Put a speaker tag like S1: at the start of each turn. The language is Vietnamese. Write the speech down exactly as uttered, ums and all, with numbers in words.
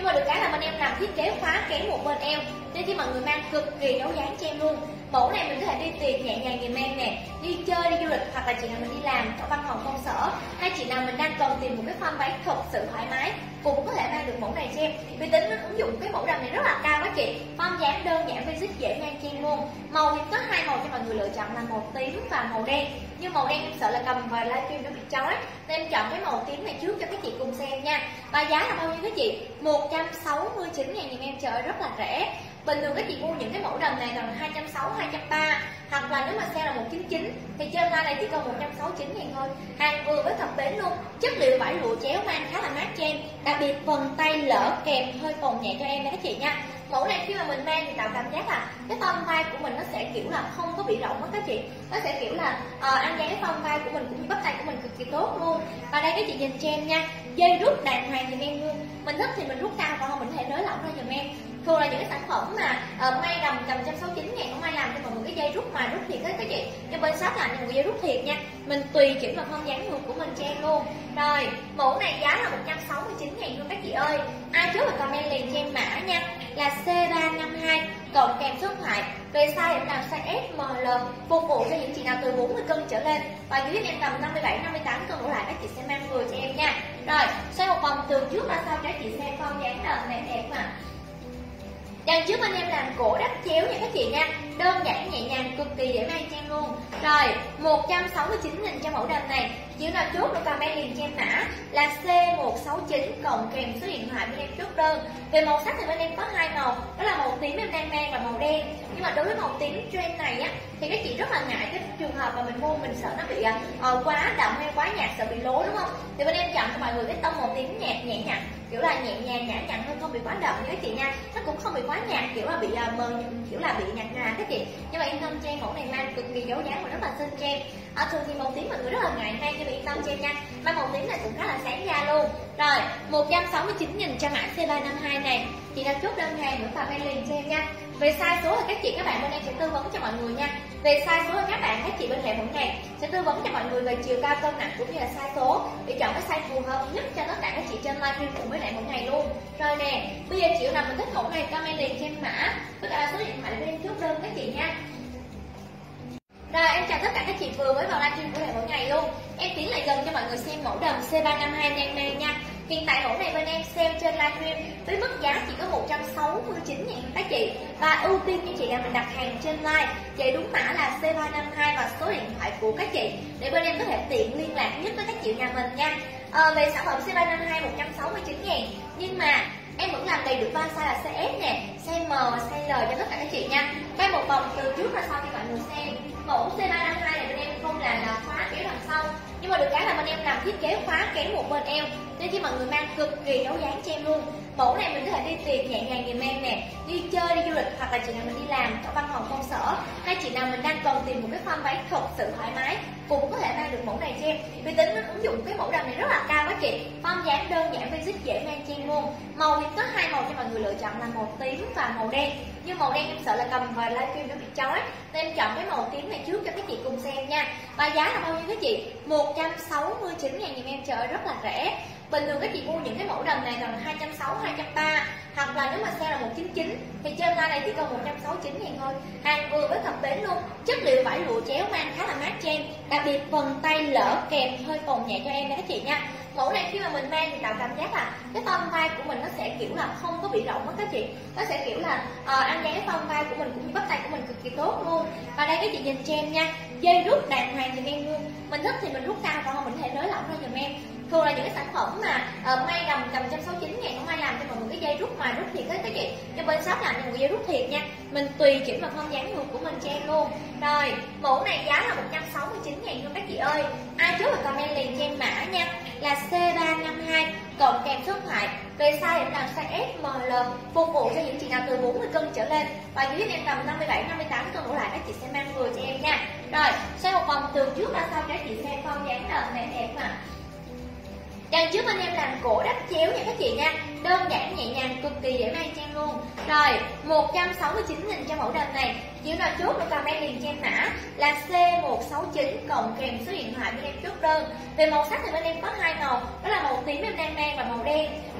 S1: mà được cái là bên em làm thiết kế khóa kéo một bên eo, nên khi mọi người mang cực kỳ đấu dáng cho em luôn. Mẫu này mình có thể đi tiệc nhẹ nhàng người mang nè, đi chơi, đi du lịch, hoặc là chị nào mình đi làm ở văn phòng công sở, hay chị nào mình đang cần tìm một cái form váy thật sự thoải mái cũng có thể mang được mẫu này cho em. Vì tính ứng dụng cái mẫu đầm này rất là cao đó chị, form dáng đơn giản basic dễ mang cho em luôn. Màu thì có hai màu cho mọi người lựa chọn là màu tím và màu đen, nhưng màu đen em sợ là cầm và livestream nó bị chói nên em chọn cái màu tím này trước cho các chị cùng xem nha. Và giá là bao nhiêu các chị? một trăm sáu mươi chín ngàn giùm em, trời ơi rất là rẻ. Bình thường các chị mua những cái mẫu đầm này còn hai trăm sáu mươi, hai trăm ba mươi, hoặc là nếu mà sale là một trăm chín mươi chín thì trên live này chỉ còn một trăm sáu mươi chín ngàn thôi. Hàng vừa với cặp bến luôn, chất liệu vải lụa chéo mang khá là mát cho em, đặc biệt phần tay lỡ kèm hơi phồng nhẹ cho em nha các chị nha. Mẫu này khi mà mình mang thì tạo cảm giác là cái form vai của mình nó sẽ kiểu là không có bị rộng đó các chị, nó sẽ kiểu là uh, ăn dáng cái form vai của mình cũng như bắp tay của mình cực kỳ tốt luôn. Và đây các chị nhìn cho em nha, dây rút đàng hoàng giùm em luôn, mình thích thì mình rút cao, còn không mình có thể nới lỏng ra giùm em. Thường là những cái sản phẩm mà uh, may đầm tầm một trăm sáu mươi chín ngàn không ai làm cho mọi người cái dây rút mà rút thiệt đó các chị, nhưng bên shop làm cho một dây rút thiệt nha, mình tùy chỉnh vào form dáng ngược của mình cho em luôn. Rồi mẫu này giá là một trăm sáu mươi chín ngàn luôn các chị ơi. Ai chốt là comment liền cho em mã nha, là C ba năm hai cộng kèm số điện thoại. Về size em làm size S M L, phục vụ cho những chị nào từ bốn mươi cân trở lên, và dưới em tầm năm mươi bảy, năm mươi tám cân đổ lại các chị sẽ mang vừa cho em nha. Rồi xoay một vòng từ trước ra sau cho các chị xem form dáng đầm này đẹp mà. Đằng trước bên em làm cổ đắp chéo nha các chị nha, đơn giản nhẹ nhàng, cực kỳ dễ mang cho em luôn. Rồi một trăm sáu mươi chín nghìn cho mẫu đầm này, chị nào chốt được comment liền cho em mã là C một sáu chín cộng kèm số điện thoại bên em chốt đơn. Về màu sắc thì bên em có hai màu, đó là màu tím em đang mang và màu đen. Nhưng mà đối với màu tím trend này á thì các chị rất là ngại cái trường hợp mà mình mua mình sợ nó bị uh, quá đậm hay quá nhạt, sợ bị lố đúng không? Thì bên em chọn cho mọi người cái tông màu tím nhạt nhẹ nhàng, kiểu là nhẹ nhàng nhã nhặn hơn, không bị quá đậm nha các chị nha, nó cũng không bị quá nhạt, kiểu là bị uh, mờ, kiểu là bị nhạt nhòa các chị. Nhưng mà yên tâm cho em, mẫu này mang cực kỳ dấu dáng và rất là xinh cho em. À, thường thì màu tím mọi người rất là ngại mang, cho nên yên tâm cho em nha, mang màu tím này cũng khá là sáng da luôn. Rồi một trăm sáu mươi chín nghìn cho mã C ba năm hai này, chị đã chốt đơn hàng nữa comment liền cho em nha. Về size số là các chị các bạn bên em sẽ tư vấn cho mọi người nha. Về size số là các bạn các chị bên hệ mỗi ngày sẽ tư vấn cho mọi người về chiều cao, cân nặng cũng như là size số để chọn cái size phù hợp nhất cho tất cả các chị trên livestream cùng với lại mỗi ngày luôn. Rồi nè, bây giờ chị nào mình thích mẫu này comment liền cho em mã với cả số điện thoại để bên em chốt đơn các chị nha. Rồi em chào tất cả các chị vừa mới vào livestream của hệ mỗi ngày luôn. Em tiến lại gần cho mọi người xem mẫu đầm C ba năm hai đang mang nha. Hiện tại mẫu này bên em sale trên livestream với mức giá chỉ có một trăm sáu mươi chín ngàn các chị, và ưu tiên cho chị nào mình đặt hàng trên live chạy đúng mã là C ba năm hai và số điện thoại của các chị để bên em có thể tiện liên lạc nhất với các chị nhà mình nha. À, về sản phẩm C ba năm hai một trăm sáu mươi chín ngàn, nhưng mà em vẫn làm đầy đủ ba size là size S nè, size M và size L cho tất cả các chị nha. Quay một vòng từ trước ra sau cho mọi người xem. Mẫu C ba năm hai này bên em không làm là khóa kéo đằng sau, nhưng mà được cái là bên em làm thiết kế khóa kéo một bên eo, nên khi mọi người mang cực kỳ đấu dáng cho em luôn. Mẫu này mình có thể đi tiệc nhẹ nhàng người mang nè, đi chơi, đi du lịch, hoặc là chị nào mình đi làm ở văn phòng công sở, hay chị nào mình đang cần tìm một cái form váy thật sự thoải mái cũng có thể mang được mẫu này cho em. Vì tính ứng dụng cái mẫu đầm này rất là cao đó chị, form dáng đơn giản basic dễ mang cho em luôn. Màu thì có hai màu cho mọi người lựa chọn là màu tím và màu đen, nhưng màu đen em sợ là cầm và livestream nó bị chói nên em chọn cái màu tím này trước cho các chị cùng xem nha. Và giá là bao nhiêu các chị? một trăm sáu mươi chín ngàn giùm em, trời ơi rất là rẻ. Bình thường các chị mua những cái mẫu đầm này còn hai trăm sáu mươi, hai trăm ba mươi, hoặc là nếu mà sale là một trăm chín mươi chín thì trên live này chỉ còn một trăm sáu mươi chín ngàn thôi. Hàng vừa với cặp bến luôn, chất liệu vải lụa chéo mang khá là mát cho em, đặc biệt phần tay lỡ kèm hơi phồng nhẹ cho em nha các chị nha. Mẫu này khi mà mình mang thì tạo cảm giác là cái form vai của mình nó sẽ kiểu là không có bị rộng đó các chị, nó sẽ kiểu là uh, ăn dáng cái form vai của mình cũng như bắp tay của mình cực kỳ tốt luôn. Và đây các chị nhìn cho em nha, dây rút đàng hoàng giùm em luôn, mình thích thì mình rút cao, còn không mình có thể nới lỏng ra giùm em. Thường là những cái sản phẩm mà uh, may đầm tầm một trăm sáu mươi chín ngàn không ai làm cho mọi người cái dây rút mà rút thiệt đó các chị, nhưng bên shop làm cho một dây rút thiệt nha, mình tùy chỉnh vào form dáng ngược của mình cho em luôn. Rồi mẫu này giá là một trăm sáu mươi chín ngàn luôn các chị ơi. Ai chốt là comment liền cho em mã nha, là C ba năm hai cộng kèm số điện thoại. Về size em làm size S M L, phục vụ cho những chị nào từ bốn mươi cân trở lên, và dưới em tầm năm mươi bảy, năm mươi tám cân đổ lại các chị sẽ mang vừa cho em nha. Rồi xoay một vòng từ trước ra sau cho các chị xem form dáng đầm này đẹp mà. Đằng trước bên em làm cổ đắp chéo nha các chị nha, đơn giản nhẹ nhàng, cực kỳ dễ mang cho em luôn. Rồi một trăm sáu mươi chín nghìn cho mẫu đầm này, chị nào chốt được comment liền cho em mã là C một sáu chín cộng kèm số điện thoại bên em chốt đơn. Về màu sắc thì bên em có hai màu, đó là màu tím em đang mang và màu đen.